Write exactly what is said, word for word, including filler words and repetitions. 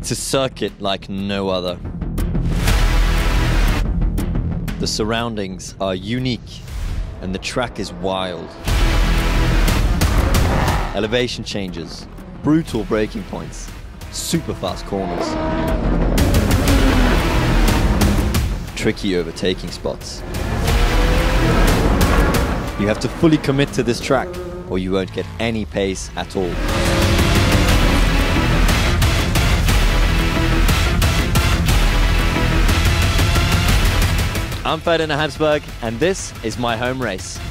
It's a circuit like no other. The surroundings are unique and the track is wild. Elevation changes, brutal braking points, super fast corners, tricky overtaking spots. You have to fully commit to this track or you won't get any pace at all. I'm Ferdinand Habsburg, and this is my home race.